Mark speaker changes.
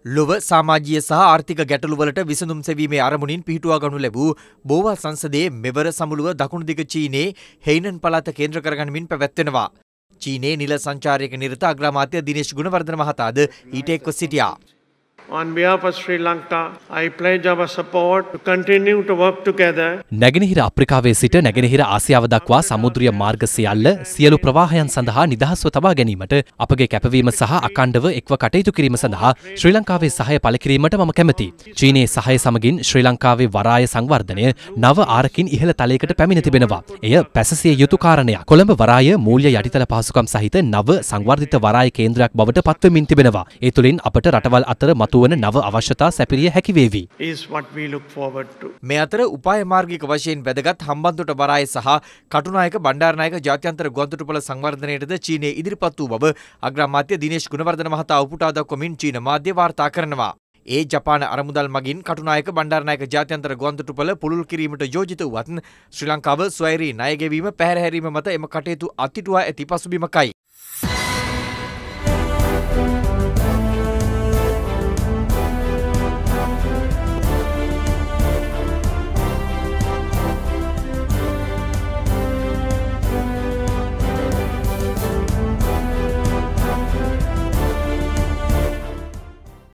Speaker 1: ලොව සමාජීය සහ ආර්ථික ගැටලුවලට විසඳුම් සෙවීමේ අරමුණින් පිහිටුවා ගනු ලැබූ බෝවා සංසදයේ මෙවර සමුළුව දකුණු දිග චීනයේ හෙයිනන් පළාත කේන්ද්‍ර කරගනිමින් පැවැත්වෙනවා. චීනයේ නිල සංචාරයක නිරත අග්‍රාමාත්‍ය දිනේෂ් ගුණවර්ධන මහතාද ඊට එක්ව සිටියා.
Speaker 2: On behalf of Sri Lanka, I pledge our support to continue to work together.
Speaker 3: නැගෙනහිර අප්‍රිකාවේ සිට නැගෙනහිර ආසියාව දක්වා සමුද්‍රීය මාර්ග සියල්ල ප්‍රවාහයන් සඳහා නිදහස්ව තබා ගැනීමට අපගේ කැපවීම සහ අඛණ්ඩව එක්ව කටයුතු කිරීම සඳහා ශ්‍රී ලංකාවේ සහාය පළ කිරීමට මම කැමැතියි. චීනයේ සහාය සමගින් ශ්‍රී ලංකාවේ වරාය සංවර්ධනය නව ආරකින් ඉහළ තලයකට පැමිණ තිබෙනවා. එය පැසසිය යුතු කාරණයක්. කොළඹ වරාය මූල්‍ය යටිතල පහසුකම් සහිත නව සංවර්ධිත වරාය කේන්ද්‍රයක් බවට පත්වෙමින් තිබෙනවා. ඒ තුළින් අපට රටවල් අතර මතුවන නව අවශ්‍යතා සැපිරිය හැකි වේවි.
Speaker 1: මේ අතර උපාය මාර්ගික වශයෙන් වැදගත් හම්බන්තොට වරාය සහ කටුනායක බණ්ඩාරනායක ජාත්‍යන්තර ගුවන්තොටුපළ සංවර්ධනයටද චීනය ඉදිරිපත් වූ බව අග්‍රාමාත්‍ය දිනේෂ් ගුණවර්ධන මහතා උපුටා දක්වමින් චීන මාධ්‍ය වාර්තා කරනවා. ඒ ජපාන අරමුදල් මගින් කටුනායක බණ්ඩාරනායක ජාත්‍යන්තර ගුවන්තොටුපළ පුළුල් කිරීමට යෝජිත වුවත් ශ්‍රී ලංකාව ස්වෛරී ණය ගෙවීම පැහැර හැරීම මත එම කටයුතු අත්හිටුවා ඇති පසුබිමකයි.